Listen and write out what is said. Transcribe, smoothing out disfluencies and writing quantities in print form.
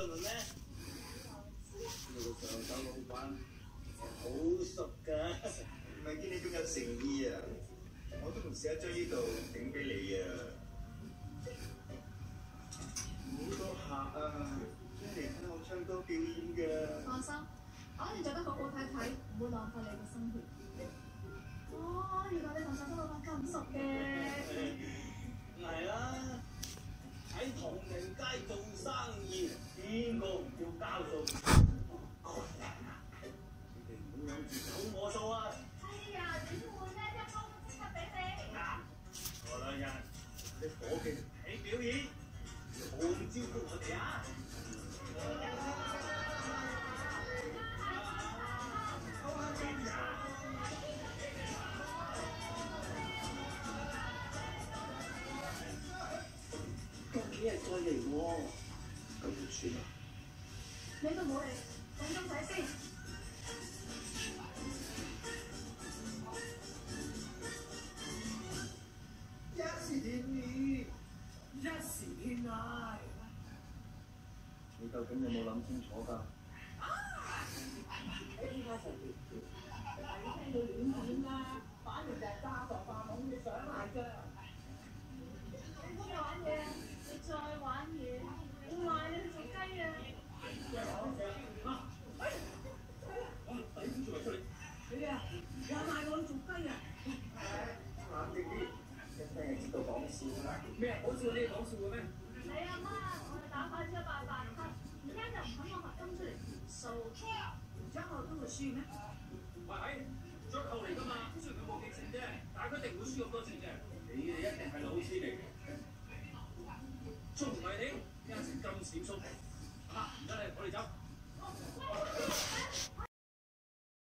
嘞咩？呢個上手老闆好熟㗎，唔係見你咁有誠意啊！我都唔捨得將呢度頂俾你啊！好多客啊，專嚟睇我唱歌表演㗎。 放心，我一定做得好好睇睇，唔會浪費你嘅心血。哦，原來你同上手老闆咁熟嘅。 係啦，喺唐人街做生意，邊個唔叫交數？你哋唔好諗住走我數啊！ 哎呀，點會呢？一鋪即刻俾你。 過兩日啲伙計睇表演，好招呼我哋啊！過幾日再嚟喎，咁就算啦。 你都冇嚟，等鐘仔先。 一時天意， 一時天籟。 你究竟有冇諗清楚㗎？ 你依家就係聽到亂點啦，反而就係揸傻化懵嘅想埋啫。 你唔好玩嘢，你再玩嘢，我賣你去做雞啊！ 抵住做出嚟！ 你啊，又賣我去做雞啊？ 冷靜啲，一聽就知道講笑啦。 咩啊？講笑你係講笑嘅咩？ 你阿媽我哋打牌188級，而家就唔肯攞合金出嚟數，然之後都會輸咩？ 喂，係最後嚟㗎嘛，雖然佢冇幾錢啫，但係佢一定會輸咁多錢嘅。 你哋一定係老師嚟嘅。 仲唔係你？一成咁閃縮，唔得咧，我哋走。